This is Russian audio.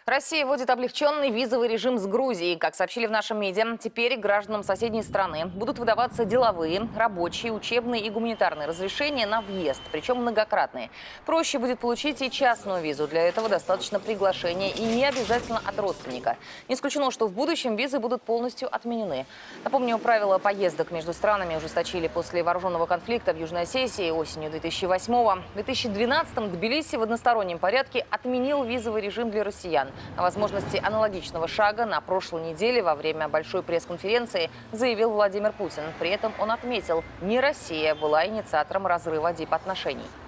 Россия вводит облегченный визовый режим с Грузией. Как сообщили в нашем медиа, теперь гражданам соседней страны будут выдаваться деловые, рабочие, учебные и гуманитарные разрешения на въезд, причем многократные. Проще будет получить и частную визу. Для этого достаточно приглашения и не обязательно от родственника. Не исключено, что в будущем визы будут полностью отменены. Напомню, правила поездок между странами ужесточили после вооруженного конфликта в Южной Осетии осенью 2008-го. В 2012-м Тбилиси в одностороннем порядке отменил визовый режим для россиян. О возможности аналогичного шага на прошлой неделе во время большой пресс-конференции заявил Владимир Путин. При этом он отметил, не Россия была инициатором разрыва дипотношений.